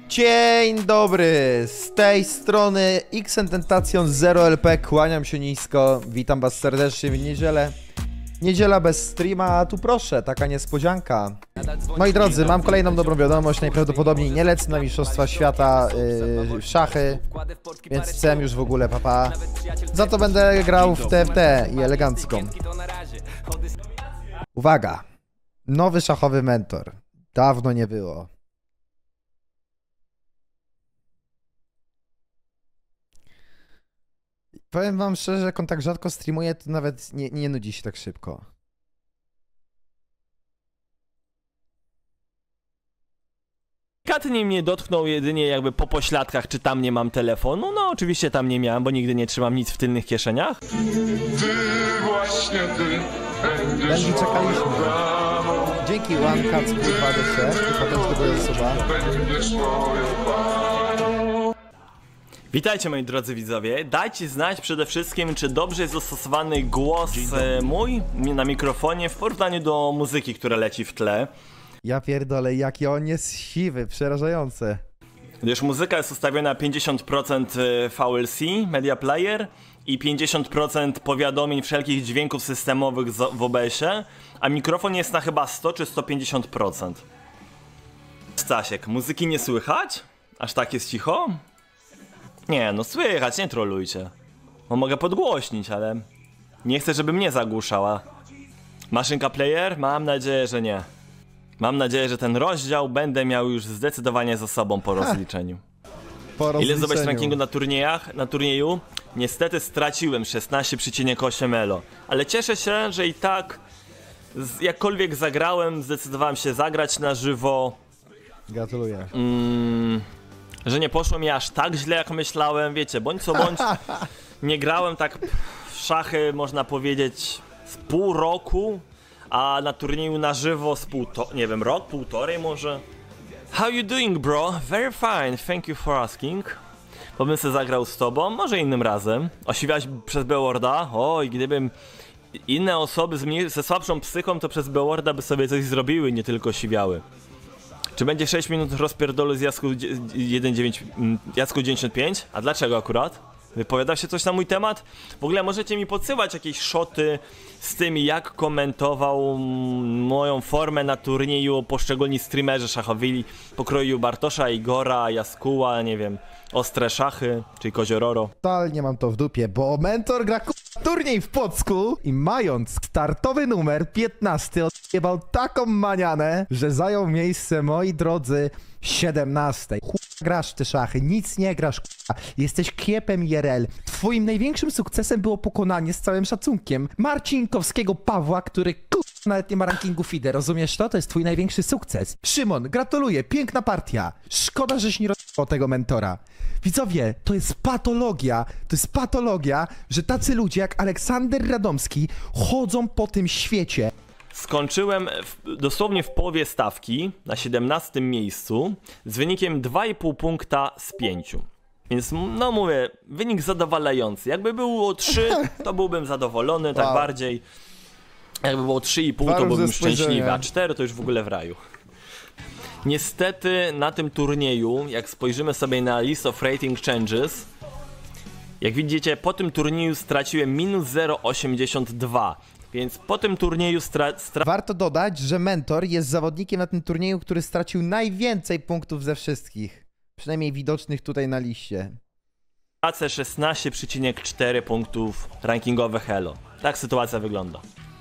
Dzień dobry, z tej strony Xtentacion 0LP, kłaniam się nisko, witam was serdecznie w niedzielę. Niedziela bez streama, a tu proszę, taka niespodzianka. Moi drodzy, mam kolejną dobrą wiadomość, najprawdopodobniej nie lecę na Mistrzostwa Świata w szachy, więc chcę już w ogóle papa. Za to będę grał w TFT i elegancką. Uwaga, nowy szachowy mentor, dawno nie było. Powiem wam szczerze, jak on tak rzadko streamuje, to nawet nie nudzi się tak szybko. Delikatnie mnie dotknął jedynie jakby po pośladkach, czy tam nie mam telefonu. No oczywiście tam nie miałem, bo nigdy nie trzymam nic w tylnych kieszeniach. Ty, właśnie ty, Bendy, czekaliśmy. Dzięki One Cats kurwa jeszcze, i potem z tego osoba. będziesz moją parą. Witajcie moi drodzy widzowie, dajcie znać przede wszystkim, czy dobrze jest dostosowany głos mój na mikrofonie w porównaniu do muzyki, która leci w tle. Ja pierdolę, jaki on jest siwy, przerażające. Gdyż muzyka jest ustawiona 50% VLC, Media Player i 50% powiadomień wszelkich dźwięków systemowych w OBS-ie, a mikrofon jest na chyba 100 czy 150%. Stasiek, muzyki nie słychać? Aż tak jest cicho? Nie, no słychać, nie trolujcie. No mogę podgłośnić, ale nie chcę, żeby mnie zagłuszała. Maszynka player? Mam nadzieję, że nie. Mam nadzieję, że ten rozdział będę miał już zdecydowanie za sobą po rozliczeniu. Ile zdobyć rankingu na turniejach? Na turnieju? Niestety straciłem 16,8 elo. Ale cieszę się, że i tak jakkolwiek zagrałem, zdecydowałem się zagrać na żywo. Gratuluję. Że nie poszło mi aż tak źle, jak myślałem, wiecie, bądź co bądź, nie grałem tak w szachy, można powiedzieć, z pół roku, a na turnieju na żywo z nie wiem, rok, półtorej może. How you doing, bro? Very fine, thank you for asking. Bo bym se zagrał z tobą, może innym razem. Osiwiałeś przez Beworda? Oj, gdybym inne osoby ze słabszą psychą, to przez Beworda by sobie coś zrobiły, nie tylko siwiały. Czy będzie 6 minut rozpierdolu z Jasku 95? A dlaczego akurat? Wypowiada się coś na mój temat? W ogóle możecie mi podsyłać jakieś szoty z tym, jak komentował moją formę na turnieju poszczególni streamerzy szachowi pokroju Bartosza, Igora, Jaskuła, nie wiem, Ostre Szachy, czyli Koziororo. Totalnie mam to w dupie, bo mentor gra turniej w Płocku i mając startowy numer 15 odjebał taką manianę, że zajął miejsce, moi drodzy, 17. Grasz w te szachy, nic nie grasz, jesteś kiepem IRL. Twoim największym sukcesem było pokonanie, z całym szacunkiem, Marcinkowskiego Pawła, który nawet nie ma rankingu FIDE, rozumiesz to? To jest twój największy sukces. Szymon, gratuluję, piękna partia. Szkoda, żeś nie rozwiązał tego mentora. Widzowie, to jest patologia, że tacy ludzie jak Aleksander Radomski chodzą po tym świecie. Skończyłem dosłownie w połowie stawki, na 17 miejscu, z wynikiem 2,5 punkta z 5. Więc no mówię, wynik zadowalający. Jakby było 3, to byłbym zadowolony, tak bardziej. Jakby było 3,5, to byłbym szczęśliwy, a 4 to już w ogóle w raju. Niestety na tym turnieju, jak spojrzymy sobie na list of rating changes, jak widzicie, po tym turnieju straciłem minus 0,82. Więc po tym turnieju Warto dodać, że mentor jest zawodnikiem na tym turnieju, który stracił najwięcej punktów ze wszystkich. Przynajmniej widocznych tutaj na liście. Tracę 16,4 punktów rankingowych elo. Tak sytuacja wygląda.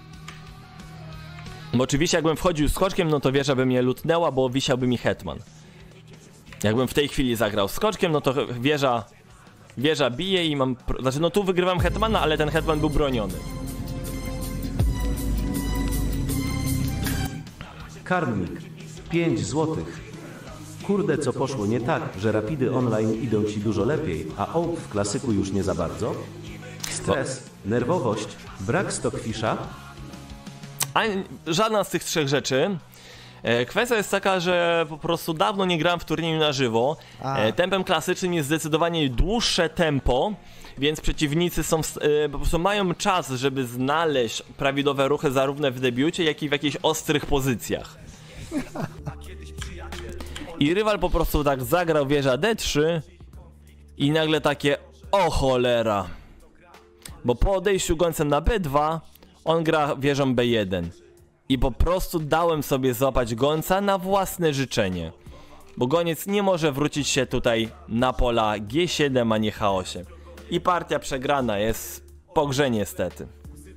Bo oczywiście jakbym wchodził skoczkiem, no to wieża by mnie lutnęła, bo wisiałby mi hetman. Jakbym w tej chwili zagrał skoczkiem, no to wieża bije i mam... Znaczy no tu wygrywam hetmana, ale ten hetman był broniony. Karmnik, 5 złotych. Kurde, co poszło nie tak, że rapidy online idą ci dużo lepiej, a ołd w klasyku już nie za bardzo? Stres, nerwowość, brak stockfisha? A żadna z tych trzech rzeczy. Kwestia jest taka, że po prostu dawno nie grałem w turnieju na żywo. Tempem klasycznym jest zdecydowanie dłuższe tempo, więc przeciwnicy są, po prostu mają czas, żeby znaleźć prawidłowe ruchy zarówno w debiucie, jak i w jakichś ostrych pozycjach. I rywal po prostu tak zagrał wieża D3 i nagle takie, o cholera. Bo po odejściu gońcem na B2 on gra wieżą B1. I po prostu dałem sobie złapać gońca na własne życzenie. Bo goniec nie może wrócić się tutaj na pola G7, a nie H8. I partia przegrana jest po grze niestety.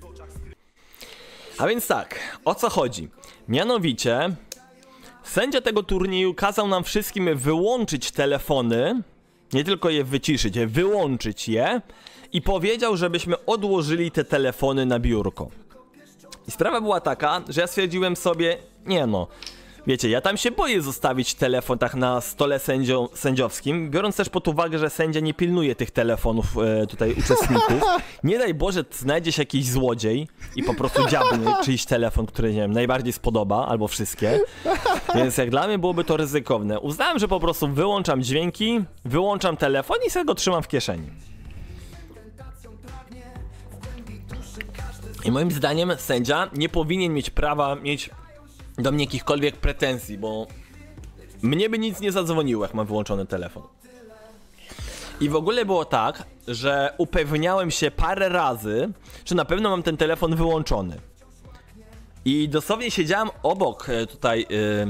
A więc tak, o co chodzi? Mianowicie, sędzia tego turnieju kazał nam wszystkim wyłączyć telefony, nie tylko je wyciszyć, wyłączyć je i powiedział, żebyśmy odłożyli te telefony na biurko. I sprawa była taka, że ja stwierdziłem sobie, nie no, wiecie, ja tam się boję zostawić telefon tak na stole sędziowskim, biorąc też pod uwagę, że sędzia nie pilnuje tych telefonów tutaj uczestników. Nie daj Boże, znajdzie się jakiś złodziej i po prostu dziabnie czyjś telefon, który, nie wiem, najbardziej spodoba, albo wszystkie. Więc jak dla mnie byłoby to ryzykowne. Uznałem, że po prostu wyłączam dźwięki, wyłączam telefon i sobie go trzymam w kieszeni. I moim zdaniem sędzia nie powinien mieć prawa mieć do mnie jakichkolwiek pretensji, bo mnie by nic nie zadzwoniło, jak mam wyłączony telefon. I w ogóle było tak, że upewniałem się parę razy, że na pewno mam ten telefon wyłączony. I dosłownie siedziałem obok tutaj,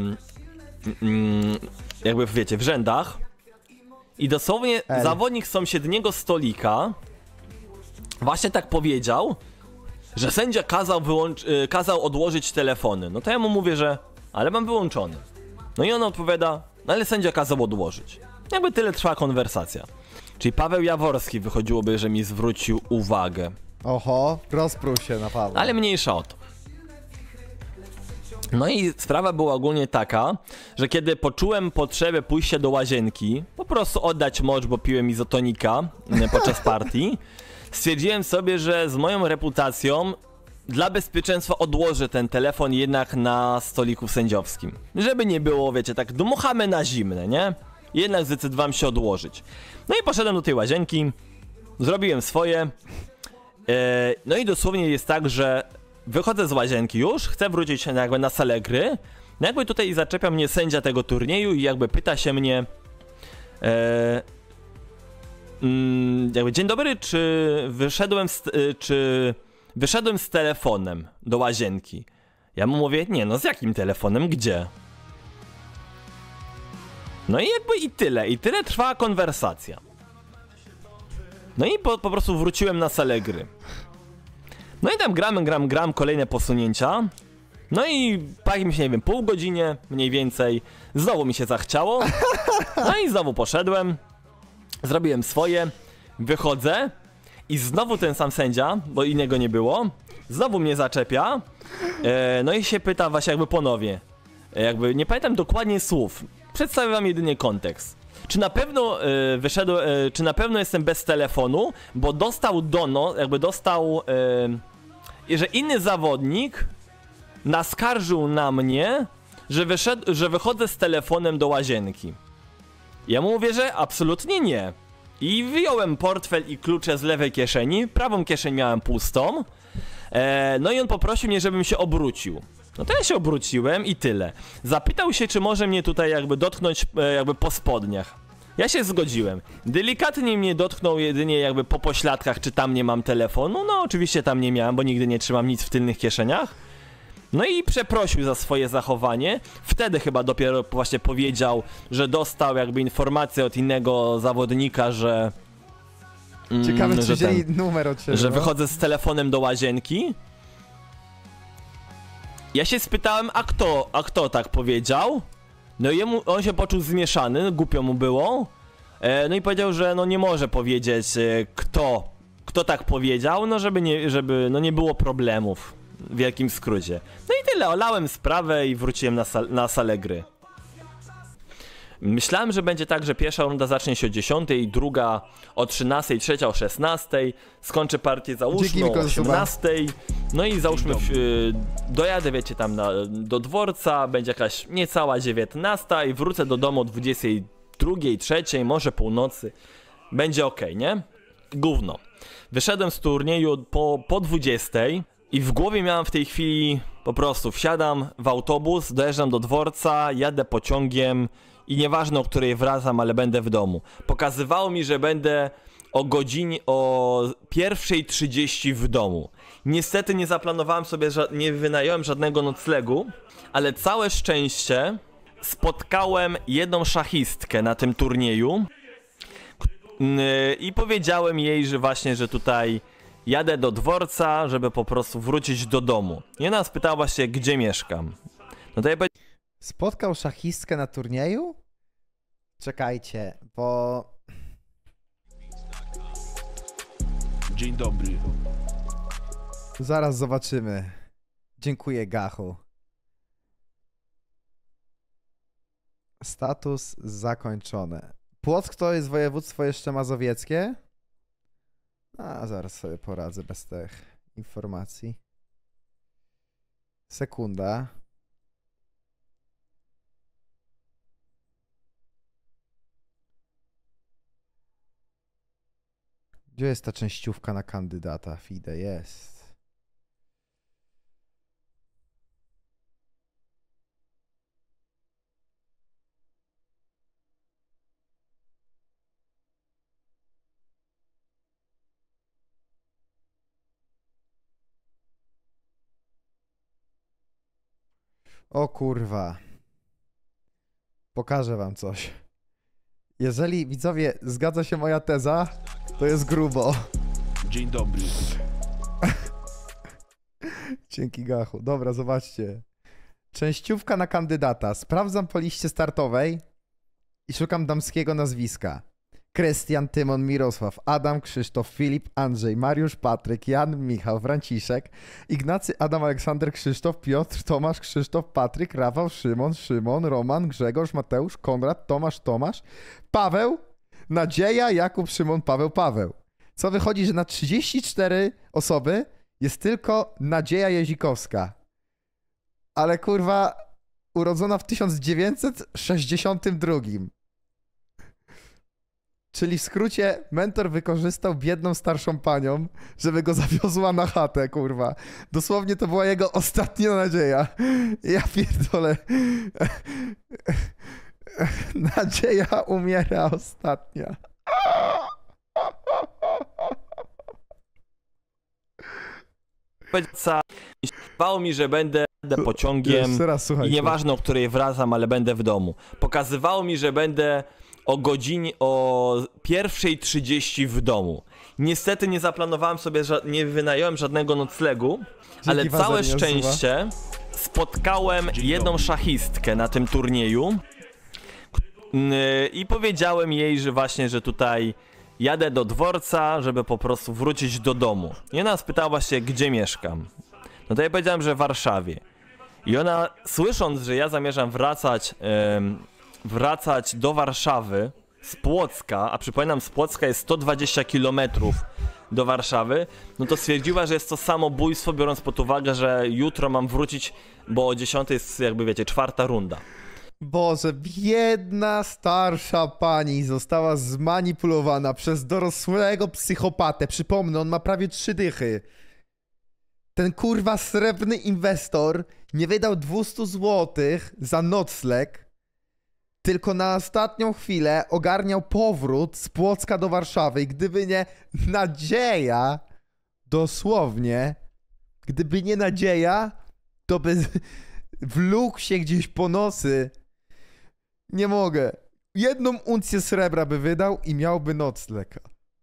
jakby wiecie, w rzędach. I dosłownie zawodnik z sąsiedniego stolika właśnie tak powiedział, że sędzia kazał odłożyć telefony. No to ja mu mówię, że ale mam wyłączony. No i on odpowiada, no ale sędzia kazał odłożyć. Jakby tyle trwała konwersacja. Czyli Paweł Jaworski wychodziłoby, że mi zwrócił uwagę. Oho, rozprół się na Pawła. Ale mniejsza o to. No i sprawa była ogólnie taka, że kiedy poczułem potrzebę pójścia do łazienki, po prostu oddać mocz, bo piłem izotonika podczas partii, stwierdziłem sobie, że z moją reputacją dla bezpieczeństwa odłożę ten telefon jednak na stoliku sędziowskim. Żeby nie było, wiecie, tak dmuchamy na zimne, nie? Jednak zdecydowałem się odłożyć. No i poszedłem do tej łazienki, zrobiłem swoje. No i dosłownie jest tak, że wychodzę z łazienki już, chcę wrócić jakby na salę gry. No jakby tutaj zaczepia mnie sędzia tego turnieju i jakby pyta się mnie jakby dzień dobry, czy wyszedłem z telefonem do łazienki? Ja mu mówię, nie no, z jakim telefonem, gdzie? No i jakby i tyle trwała konwersacja. No i po prostu wróciłem na salę gry. No i tam gram, kolejne posunięcia. No i po jakimś, nie wiem, pół godzinie mniej więcej znowu mi się zachciało. No i znowu poszedłem. Zrobiłem swoje, wychodzę i znowu ten sam sędzia, bo innego nie było, znowu mnie zaczepia, no i się pyta właśnie jakby ponownie, jakby nie pamiętam dokładnie słów, przedstawię wam jedynie kontekst. Czy na pewno czy na pewno jestem bez telefonu, bo dostał że inny zawodnik naskarżył na mnie, że wychodzę z telefonem do łazienki. Ja mu mówię, że absolutnie nie. I wyjąłem portfel i klucze z lewej kieszeni, prawą kieszeń miałem pustą. No i on poprosił mnie, żebym się obrócił. No to ja się obróciłem i tyle. Zapytał się, czy może mnie tutaj jakby dotknąć jakby po spodniach. Ja się zgodziłem. Delikatnie mnie dotknął jedynie jakby po pośladkach, czy tam nie mam telefonu. No oczywiście tam nie miałem, bo nigdy nie trzymam nic w tylnych kieszeniach. No i przeprosił za swoje zachowanie. Wtedy chyba dopiero właśnie powiedział, że dostał jakby informację od innego zawodnika, że... Ciekawe, czy wzięli numer od siebie, że wychodzę z telefonem do łazienki. Ja się spytałem, a kto tak powiedział? No i on się poczuł zmieszany, głupio mu było. No i powiedział, że no nie może powiedzieć, kto tak powiedział, no żeby nie było problemów. W wielkim skrócie. No i tyle, olałem sprawę i wróciłem na salę gry. Myślałem, że będzie tak, że pierwsza runda zacznie się o 10, druga o 13, trzecia o 16, skończę partię załóżmy o 18, no i załóżmy dojadę, wiecie, tam do dworca, będzie jakaś niecała 19 i wrócę do domu o 22, 3, może północy. Będzie okej, nie? Gówno. Wyszedłem z turnieju po 20 i w głowie miałem w tej chwili po prostu wsiadam w autobus, dojeżdżam do dworca, jadę pociągiem i nieważne o której wracam, ale będę w domu. Pokazywało mi, że będę o 1:30 w domu. Niestety nie zaplanowałem sobie, nie wynająłem żadnego noclegu, ale całe szczęście spotkałem jedną szachistkę na tym turnieju i powiedziałem jej, że właśnie, że tutaj jadę do dworca, żeby po prostu wrócić do domu. I ona spytała się, gdzie mieszkam. No to ja Spotkał szachistkę na turnieju? Czekajcie, bo... Dzień dobry. Zaraz zobaczymy. Dziękuję, Gachu. Status zakończony. Płock to jest województwo jeszcze mazowieckie? A, zaraz sobie poradzę bez tych informacji. Sekunda. Gdzie jest ta częściówka na kandydata? FIDE jest. O kurwa. Pokażę wam coś. Jeżeli, widzowie, zgadza się moja teza, to jest grubo. Dzień dobry. Dzięki, Gachu. Dobra, zobaczcie. Częściówka na kandydata. Sprawdzam po liście startowej i szukam damskiego nazwiska. Krystian, Tymon, Mirosław, Adam, Krzysztof, Filip, Andrzej, Mariusz, Patryk, Jan, Michał, Franciszek, Ignacy, Adam, Aleksander, Krzysztof, Piotr, Tomasz, Krzysztof, Patryk, Rafał, Szymon, Roman, Grzegorz, Mateusz, Konrad, Tomasz, Paweł, Nadzieja, Jakub, Szymon, Paweł. Co wychodzi, że na 34 osoby jest tylko Nadzieja Jezikowska. Ale kurwa, urodzona w 1962. Czyli w skrócie mentor wykorzystał biedną starszą panią, żeby go zawiozła na chatę, kurwa. Dosłownie to była jego ostatnia nadzieja. Ja pierdolę. Nadzieja umiera ostatnia. Powiedziało mi, że będę pociągiem Jeszcze raz, słuchajcie. i nieważne o której wracam, ale będę w domu. Pokazywało mi, że będę o 1:30 w domu. Niestety nie zaplanowałem sobie, nie wynająłem żadnego noclegu, ale całe szczęście spotkałem jedną szachistkę na tym turnieju i powiedziałem jej, że właśnie, że tutaj jadę do dworca, żeby po prostu wrócić do domu. I ona spytała się, gdzie mieszkam. No to ja powiedziałem, że w Warszawie. I ona, słysząc, że ja zamierzam wracać do Warszawy z Płocka, a przypominam, z Płocka jest 120 km do Warszawy, no to stwierdziła, że jest to samobójstwo, biorąc pod uwagę, że jutro mam wrócić, bo o 10 jest, jakby wiecie, 4. runda. Boże, biedna starsza pani została zmanipulowana przez dorosłego psychopatę. Przypomnę, on ma prawie 3 dychy. Ten kurwa srebrny inwestor nie wydał 200 zł za nocleg, tylko na ostatnią chwilę ogarniał powrót z Płocka do Warszawy. I gdyby nie nadzieja, dosłownie, gdyby nie nadzieja, to by wlókł się gdzieś po nosy. Nie mogę. 1 uncję srebra by wydał i miałby nocleg.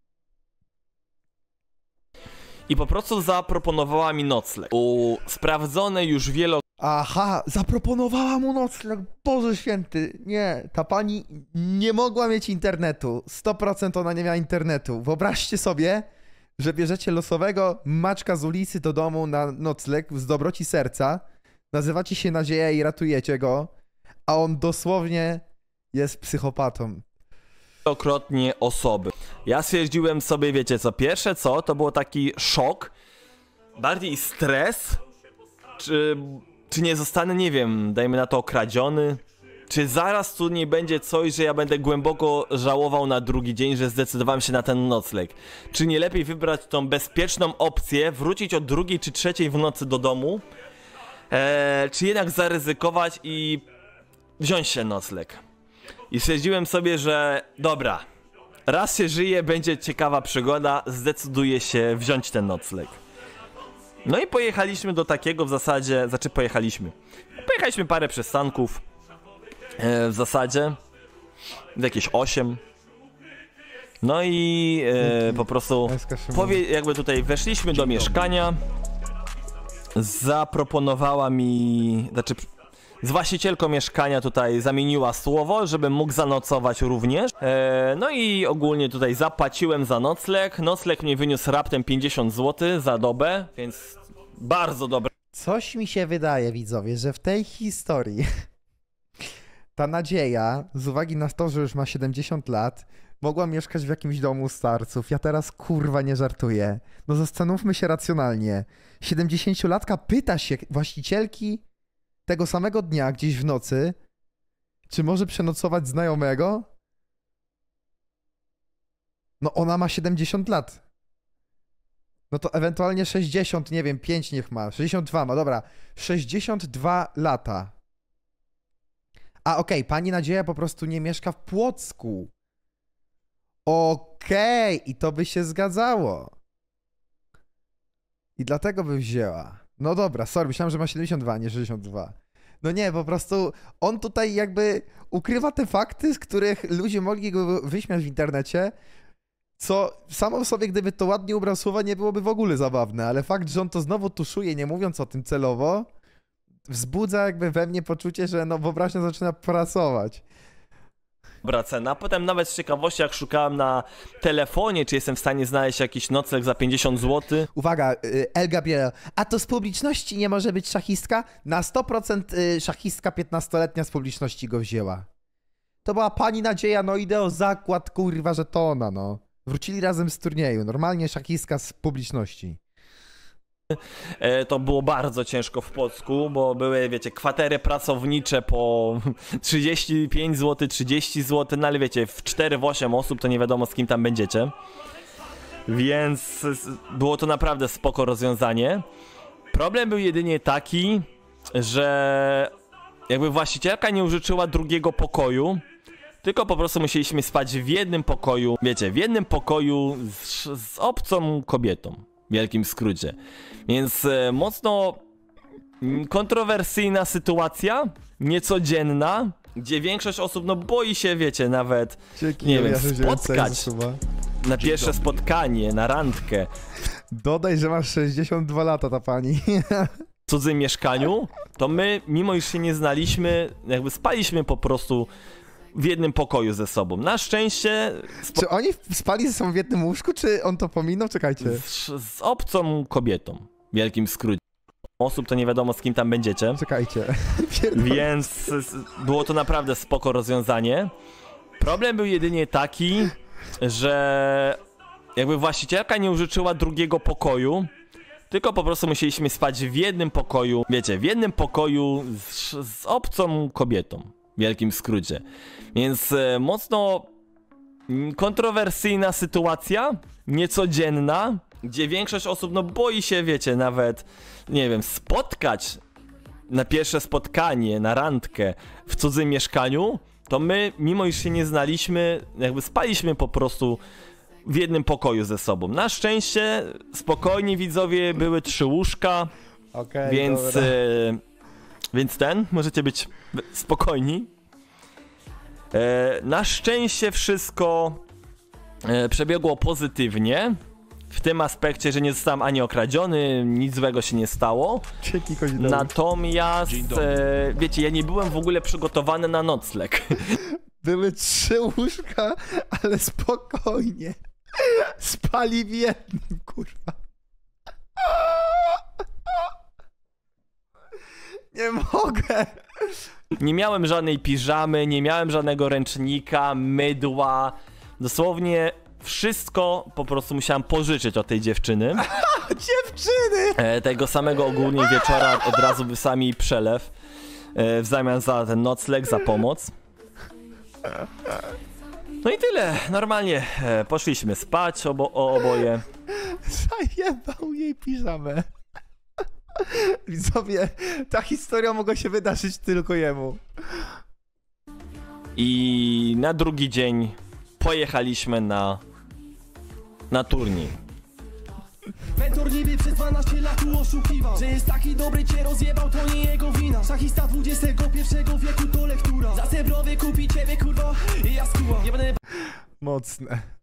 I po prostu zaproponowała mi nocleg. Sprawdzone już Aha, zaproponowała mu nocleg. Boże święty. Nie, ta pani nie mogła mieć internetu. 100% ona nie miała internetu. Wyobraźcie sobie, że bierzecie losowego maczka z ulicy do domu na nocleg z dobroci serca, nazywacie się Nadzieja i ratujecie go, a on dosłownie jest psychopatą. wielokrotnie osoby. Ja stwierdziłem sobie, wiecie co, pierwsze co, to było taki szok, bardziej stres, czy nie zostanę, nie wiem, dajmy na to okradziony, czy zaraz tu nie będzie coś, że ja będę głęboko żałował na drugi dzień, że zdecydowałem się na ten nocleg. Czy nie lepiej wybrać tą bezpieczną opcję, wrócić o 2 czy 3 w nocy do domu, czy jednak zaryzykować i wziąć się nocleg. I stwierdziłem sobie, że dobra, raz się żyje, będzie ciekawa przygoda, zdecyduję się wziąć ten nocleg. No i pojechaliśmy do takiego w zasadzie, pojechaliśmy parę przystanków, w zasadzie, jakieś 8. No i po prostu, jakby tutaj weszliśmy do mieszkania, zaproponowała mi, z właścicielką mieszkania tutaj zamieniła słowo, żebym mógł zanocować również. No i ogólnie tutaj zapłaciłem za nocleg. Nocleg mnie wyniósł raptem 50 zł za dobę, więc bardzo dobre. Coś mi się wydaje, widzowie, że w tej historii ta Nadzieja, z uwagi na to, że już ma 70 lat, mogła mieszkać w jakimś domu starców. Ja teraz kurwa nie żartuję. No zastanówmy się racjonalnie. 70-latka pyta się właścicielki tego samego dnia, gdzieś w nocy, czy może przenocować znajomego? No ona ma 70 lat. No to ewentualnie 60, nie wiem, 5 niech ma. 62 ma, dobra. 62 lata. A okej, pani Nadzieja po prostu nie mieszka w Płocku. Okej, i to by się zgadzało. I dlatego by wzięła. No dobra, sorry, myślałem, że ma 72, a nie 62. No nie, po prostu on tutaj jakby ukrywa te fakty, z których ludzie mogli go wyśmiać w internecie, co samo w sobie, gdyby to ładnie ubrał słowa, nie byłoby w ogóle zabawne, ale fakt, że on to znowu tuszuje, nie mówiąc o tym celowo, wzbudza jakby we mnie poczucie, że no wyobraźnia zaczyna pracować. Dobra cena. Potem nawet z ciekawości, jak szukałem na telefonie, czy jestem w stanie znaleźć jakiś nocleg za 50 zł. Uwaga, El Gabriel, a to z publiczności nie może być szachistka? Na 100% szachistka 15-letnia z publiczności go wzięła. To była pani Nadzieja, no ideo zakład, kurwa, że to ona, no. Wrócili razem z turnieju, normalnie szachistka z publiczności. To było bardzo ciężko w Płocku, bo były, wiecie, kwatery pracownicze po 35 zł, 30 zł, no ale wiecie, w 4 w 8 osób to nie wiadomo, z kim tam będziecie. Więc było to naprawdę spoko rozwiązanie. Problem był jedynie taki, że jakby właścicielka nie użyczyła drugiego pokoju, tylko po prostu musieliśmy spać w jednym pokoju, wiecie, w jednym pokoju z obcą kobietą. W wielkim skrócie. Więc mocno kontrowersyjna sytuacja, niecodzienna, gdzie większość osób no boi się, wiecie, nawet, nie wiem, spotkać na pierwsze spotkanie, na randkę. Dodaj, że masz 62 lata ta pani. W cudzym mieszkaniu, to my, mimo iż się nie znaliśmy, jakby spaliśmy po prostu w jednym pokoju ze sobą. Na szczęście... Czy oni spali ze sobą w jednym łóżku, czy on to pominął? Czekajcie. Z obcą kobietą, w wielkim skrócie. Osób to nie wiadomo, z kim tam będziecie. Czekajcie. Więc było to naprawdę spoko rozwiązanie. Problem był jedynie taki, że jakby właścicielka nie użyczyła drugiego pokoju, tylko po prostu musieliśmy spać w jednym pokoju, wiecie, w jednym pokoju z obcą kobietą. W wielkim skrócie. Więc mocno kontrowersyjna sytuacja, niecodzienna, gdzie większość osób no boi się, wiecie, nawet, nie wiem, spotkać na pierwsze spotkanie, na randkę w cudzym mieszkaniu, to my, mimo iż się nie znaliśmy, jakby spaliśmy po prostu w jednym pokoju ze sobą. Na szczęście spokojnie, widzowie, były 3 łóżka, więc... Więc możecie być spokojni. Na szczęście wszystko przebiegło pozytywnie. W tym aspekcie, że nie zostałem ani okradziony, nic złego się nie stało. Natomiast, wiecie, ja nie byłem w ogóle przygotowany na nocleg. Były 3 łóżka, ale spokojnie. Spali w jednym, kurwa. Nie mogę. Nie miałem żadnej piżamy, nie miałem żadnego ręcznika, mydła. Dosłownie wszystko po prostu musiałem pożyczyć od tej dziewczyny. Dziewczyny! Tego samego ogólnie wieczora od razu wysłała mi przelew w zamian za ten nocleg, za pomoc. No i tyle. Normalnie poszliśmy spać oboje. Zajebał jej piżamę. Widzowie, ta historia mogła się wydarzyć tylko jemu. I na drugi dzień pojechaliśmy na turniej. Mentor niby przez 12 lat tu oszukiwał, że jest taki dobry, cię rozjebał, to nie jego wina. Szachista XXI wieku to lektura. Za srebrowy kupi ciebie kurwo i ja skuwam. Mocne.